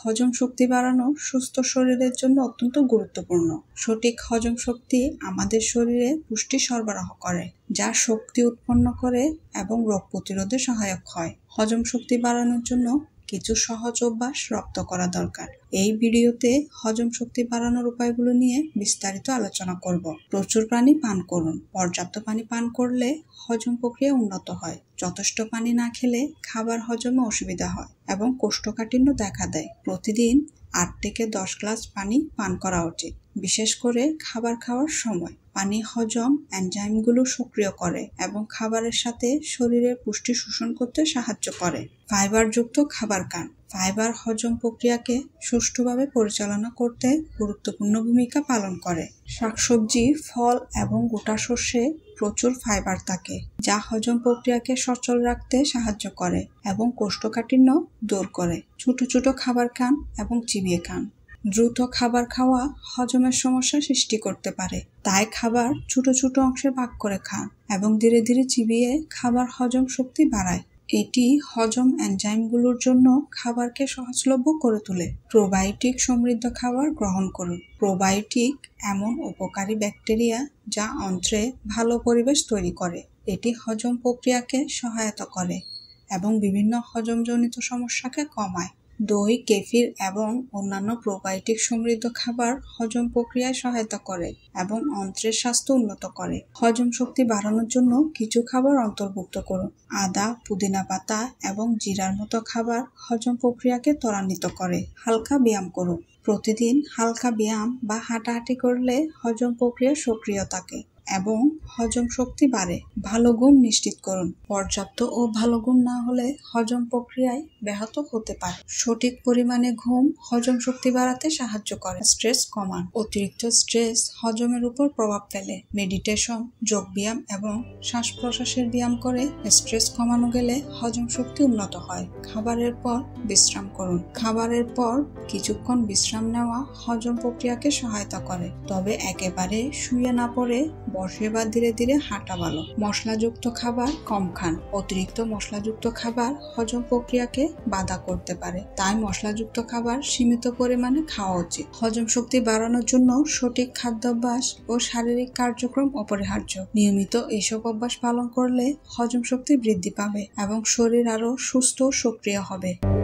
হজম শক্তি বাড়ানো সুস্থ শরীরের জন্য অত্যন্ত গুরুত্বপূর্ণ। সঠিক হজম শক্তি আমাদের শরীরে পুষ্টি সরবরাহ করে, যা শক্তি উৎপন্ন করে এবং রোগ প্রতিরোধে সহায়ক হয়। হজম শক্তি বাড়ানোর জন্য কিছু সহজ অভ্যাস রপ্ত করা দরকার। এই ভিডিওতে হজম শক্তি বাড়ানোর উপায়গুলো নিয়ে বিস্তারিত আলোচনা করব। প্রচুর পানি পান করুন। পর্যাপ্ত পানি পান করলে হজম প্রক্রিয়া উন্নত হয়। যথেষ্ট পানি না খেলে খাবার হজমে অসুবিধা হয় এবং কোষ্ঠকাঠিন্য দেখা দেয়। প্রতিদিন 8 থেকে 10 গ্লাস পানি পান করা উচিত, বিশেষ করে খাবার খাওয়ার সময়। পানি হজম এনজাইমগুলো সক্রিয় করে এবং খাবারের সাথে শরীরের পুষ্টি শোষণ করতে সাহায্য করে। ফাইবারযুক্ত খাবার খান। ফাইবার হজম প্রক্রিয়াকে সুষ্ঠুভাবে পরিচালনা করতে গুরুত্বপূর্ণ ভূমিকা পালন করে। শাকসবজি, ফল এবং গোটা শস্যে প্রচুর ফাইবার থাকে, যা হজম প্রক্রিয়াকে সচল রাখতে সাহায্য করে এবং কোষ্ঠকাঠিন্য দূর করে। ছোট ছোট খাবার খান এবং চিবিয়ে খান। দ্রুত খাবার খাওয়া হজমের সমস্যা সৃষ্টি করতে পারে, তাই খাবার ছোট ছোট অংশে ভাগ করে খান এবং ধীরে ধীরে চিবিয়ে খাবার হজম শক্তি বাড়ায়। এটি হজম এনজাইমগুলোর জন্য খাবারকে সহজলভ্য করে তোলে। প্রোবায়োটিক সমৃদ্ধ খাবার গ্রহণ করুন। প্রোবায়োটিক এমন উপকারী ব্যাকটেরিয়া যা অন্ত্রে ভালো পরিবেশ তৈরি করে। এটি হজম প্রক্রিয়াকে সহায়তা করে এবং বিভিন্ন হজমজনিত সমস্যাকে কমায়। দই, কেফির এবং অন্যান্য প্রোবায়োটিক সমৃদ্ধ খাবার হজম প্রক্রিয়ায় সহায়তা করে এবং অন্ত্রের স্বাস্থ্য উন্নত করে। হজম শক্তি বাড়ানোর জন্য কিছু খাবার অন্তর্ভুক্ত করুন। আদা, পুদিনা পাতা এবং জিরার মতো খাবার হজম প্রক্রিয়াকে ত্বরান্বিত করে। হালকা ব্যায়াম করুন। প্রতিদিন হালকা ব্যায়াম বা হাঁটাহাঁটি করলে হজম প্রক্রিয়া সক্রিয় থাকে এবং হজম শক্তি বাড়ে। ভালো ঘুম নিশ্চিত করুন। পর্যাপ্ত ও ভালো ঘুম না হলে হজম প্রক্রিয়ায় ব্যাহত হতে পারে। সঠিক পরিমাণে ঘুম হজম শক্তি বাড়াতে সাহায্য করে। স্ট্রেস কমান। অতিরিক্ত স্ট্রেস হজমের উপর প্রভাব ফেলে। মেডিটেশন, যোগব্যায়াম এবং শ্বাস প্রশ্বাসের ব্যায়াম করে স্ট্রেস কমানো গেলে হজম শক্তি উন্নত হয়। খাবারের পর বিশ্রাম করুন। খাবারের পর কিছুক্ষণ বিশ্রাম নেওয়া হজম প্রক্রিয়াকে সহায়তা করে, তবে একেবারে শুয়ে না পড়ে বসে বা ধীরে ধীরে হাঁটা ভালো। মশলাযুক্ত খাবার কম খান। অতিরিক্ত মশলাযুক্ত খাবার হজম প্রক্রিয়াকে বাধা করতে পারে, তাই মশলাযুক্ত খাবার সীমিত পরিমাণে খাওয়া উচিত। হজম শক্তি বাড়ানোর জন্য সঠিক খাদ্যাভ্যাস ও শারীরিক কার্যক্রম অপরিহার্য। নিয়মিত এইসব অভ্যাস পালন করলে হজম শক্তি বৃদ্ধি পাবে এবং শরীর আরও সুস্থ ও সক্রিয় হবে।